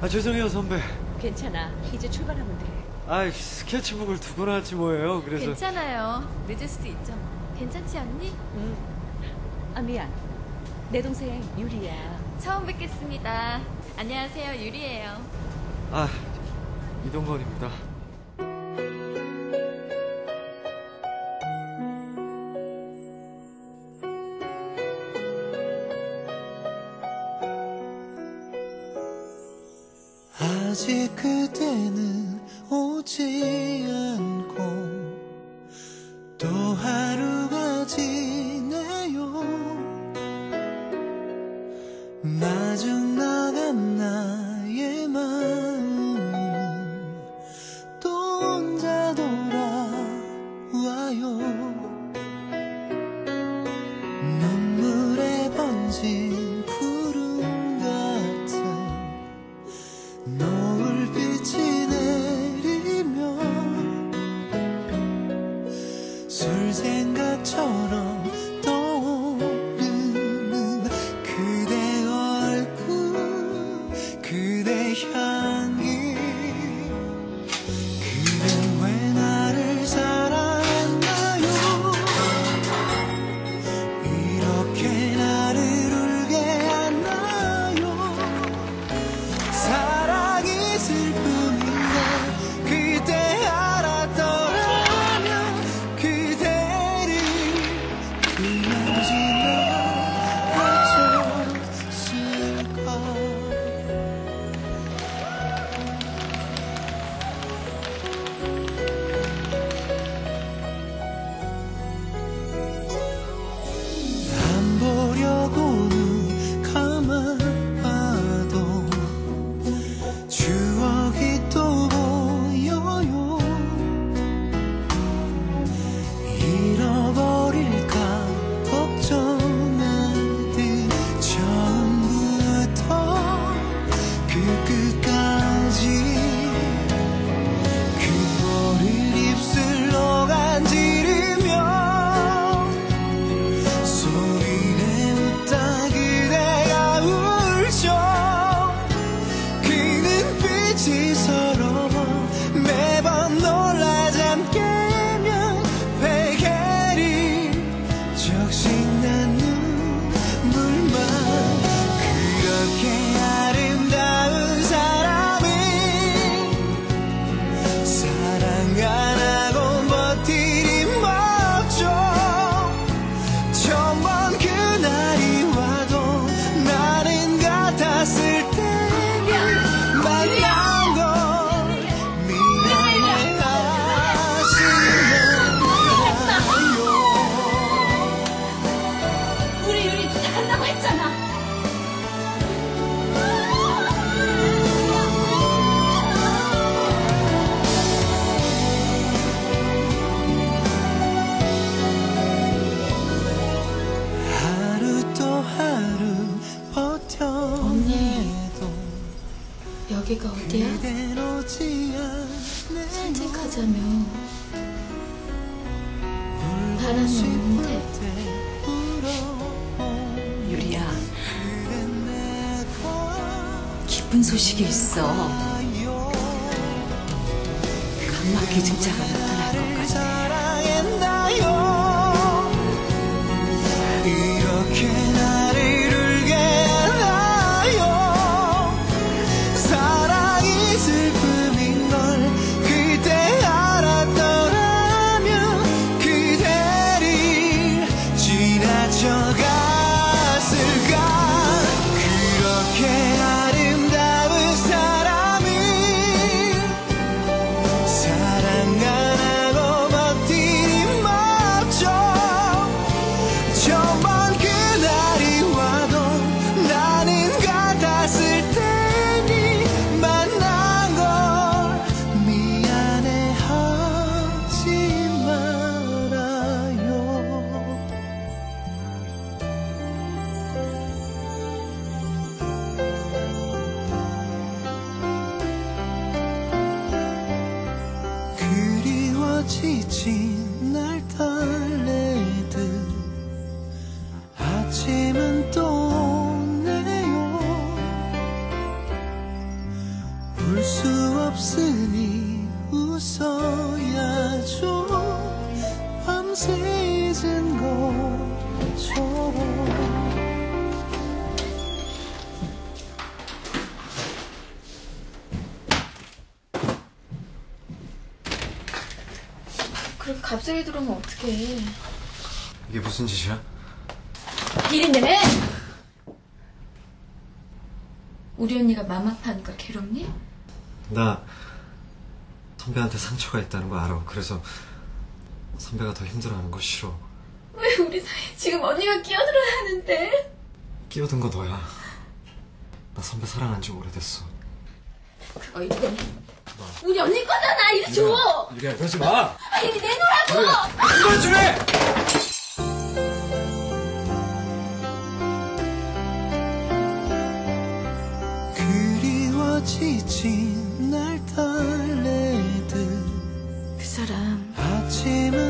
죄송해요 선배. 괜찮아. 이제 출발하면 돼. 스케치북을 두거나 하지 뭐예요. 그래서 괜찮아요. 늦을 수도 있죠. 괜찮지 않니? 미안. 내 동생 유리야. 처음 뵙겠습니다. 안녕하세요, 유리예요. 이동건입니다. 아직 그대는 오지 않고 또 하루가 지내요. 마중 나간 나의 마음 또 혼자 돌아와요. 눈물에 번진 구름 같은 노을빛이 내리며 술 생각처럼 떠오르는 그대 얼굴 그대 향기. 그댄 왜 나를 사랑했나요? 이렇게 나를 울게 했나요? 사랑이 슬픔인가 그때 알았더라면 그대를 그냥 지나갔었을까. 안 보려고는 가만 봐도 추억이 또 보여요. 잃어버릴까 걱정하듯 처음부터 그 끝까지 그거를 입술로 간지르며 소리내 웃다 그대가 울죠. 그 눈빛이 서러워 매번 놀라잠 깨면 베개를 적신난 눈물만. 그렇게 아름다운 사람이 사랑 안 하고 버티니 멋져. 처음 본 그날이 와도 나는 같았을 테니 만난 걸 미안해하시나요? 우리 유리 부탁한다고 했잖아. 하루 또 하루 버텨내도 여기가 어디야? 그댄 오지 않네요. 산책하자며. 바람이 없는데. 유리야. 기쁜 소식이 있어. 각막 기증자가 나타날 것 같아. 사랑했나요? 이렇게 나를 울게 했나요? 사랑이 슬픔인 걸 그때 알았더라면 그대를 지나쳐갔을까. 그렇게 아름다운 사람이 사랑 안 하고 버티니 멋져. 처음 본 그날이 와도 나는 같았을 테니 만난 걸 미안해하지 말아요. 그리워 지친 날 달래듯 아침은 또 오네요. 그렇게 갑자기 들어오면 어떡해. 이게 무슨 짓이야? 이리 내! 우리 언니가 맘 아파하니까 괴롭니? 나 선배한테 상처가 있다는 거 알아. 그래서 선배가 더 힘들어하는 거 싫어. 왜 우리 사이에 지금 언니가 끼어들어야 하는데? 끼어든 거 너야. 나 선배 사랑한 지 오래됐어. 그거 이거 우리 언니 거잖아. 이리 줘! 유리야 그러지 마! 이리 내놓으라고! 그만 좀 해! 그리워지지 날 달래듯 그 사람 아침을